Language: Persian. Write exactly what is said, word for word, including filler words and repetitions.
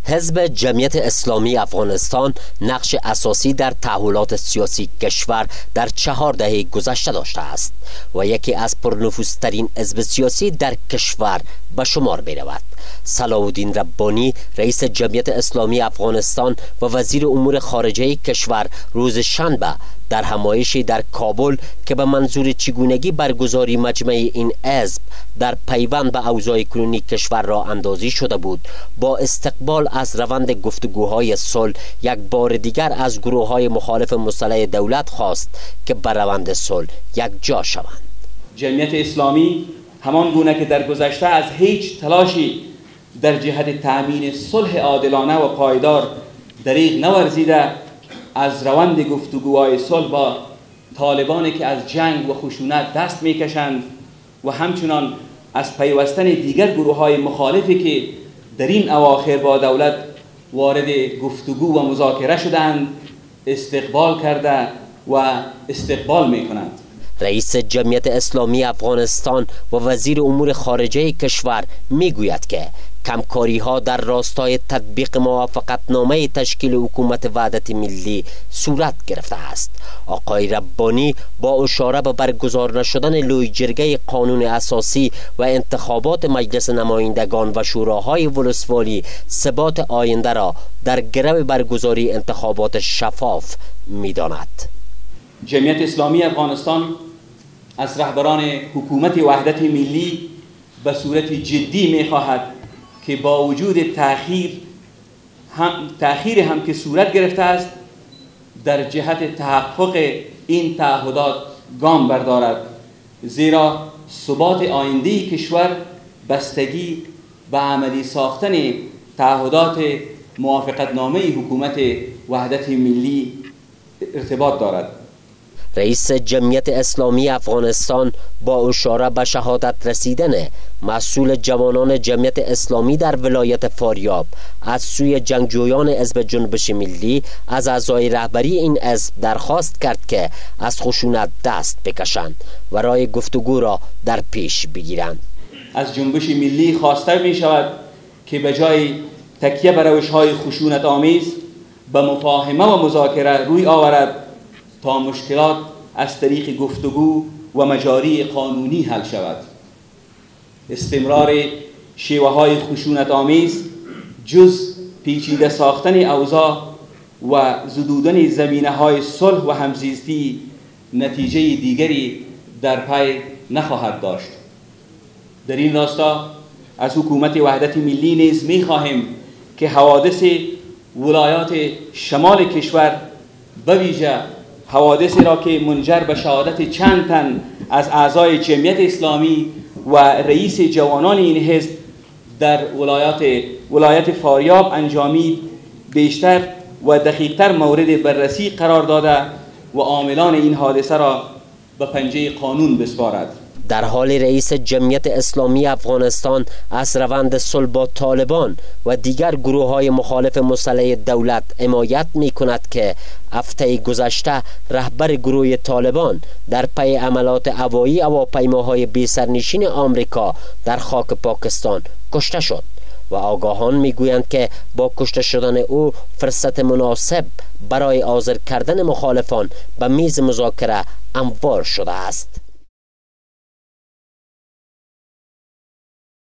حزب جمعیت اسلامی افغانستان نقش اساسی در تحولات سیاسی کشور در چهار دهه گذشته داشته است و یکی از پرنفوذترین حزب سیاسی در کشور به شمار می رود. صلاح الدین ربانی رئیس جمعیت اسلامی افغانستان و وزیر امور خارجه کشور روز شنبه در همایشی در کابل که به منظور چگونگی برگزاری مجمع این حزب در پیوند به اوضاع کنونی کشور را اندازی شده بود، با استقبال از روند گفتگوهای صلح یک بار دیگر از گروه های مخالف مسلح دولت خواست که بر روند صلح یک جا شوند. جمعیت اسلامی همان گونه که در گذشته از هیچ تلاشی در جهت تأمین صلح عادلانه و پایدار دریغ نورزیده، از روند گفتگوهای صلح با طالبانی که از جنگ و خشونت دست میکشند و همچنان از پیوستن دیگر گروه های مخالفی که در این اواخر با دولت وارد گفتگو و مذاکره شدند استقبال کرده و استقبال میکنند. رئیس جمعیت اسلامی افغانستان و وزیر امور خارجه کشور میگوید که کمکاری ها در راستای تطبیق موافقتنامه تشکیل حکومت وحدت ملی صورت گرفته است. آقای ربانی با اشاره به برگزار نشدن لایحه‌جرگه قانون اساسی و انتخابات مجلس نمایندگان و شوراهای ولسوالی ثبات آینده را در گرو برگزاری انتخابات شفاف می‌داند. جمعیت اسلامی افغانستان از رهبران حکومت وحدت ملی به صورت جدی می‌خواهد که با وجود تأخیر هم تأخیر هم که صورت گرفته است در جهت تحقق این تعهدات گام بردارد، زیرا ثبات آینده کشور بستگی به عملی ساختن تعهدات موافقتنامه حکومت وحدت ملی ارتباط دارد. رئیس جمعیت اسلامی افغانستان با اشاره به شهادت رسیدن مسئول جوانان جمعیت اسلامی در ولایت فاریاب از سوی جنگجویان حزب جنبش ملی از اعضای رهبری این حزب درخواست کرد که از خشونت دست بکشند و راه گفتگو را در پیش بگیرند. از جنبش ملی خواسته می شود که به جای تکیه بر روش‌های خشونت آمیز به مفاهمه و مذاکره روی آورد تا مشکلات از طریق گفتگو و مجاری قانونی حل شود. استمرار شیوه های خشونت آمیز جز پیچیده ساختن اوضاع و زدودن زمینه های صلح و همزیستی نتیجه دیگری در پی نخواهد داشت. در این راستا از حکومت وحدت ملی نیز می خواهیم که حوادث ولایات شمال کشور به ویژه حوادثی را که منجر به شهادت چند تن از اعضای جمعیت اسلامی و رئیس جوانان این حزب در ولایات ولایت فاریاب انجامید بیشتر و دقیقتر مورد بررسی قرار داده و عاملان این حادثه را به پنجه قانون بسپارد. در حال رئیس جمعیت اسلامی افغانستان از روند صلح با طالبان و دیگر گروه های مخالف مسلح دولت حمایت می کند که هفته گذشته رهبر گروه طالبان در پی عملات هوایی هواپیماهای بی سرنشین آمریکا در خاک پاکستان کشته شد و آگاهان میگویند که با کشته شدن او فرصت مناسب برای حاضر کردن مخالفان به میز مذاکره هموار شده است.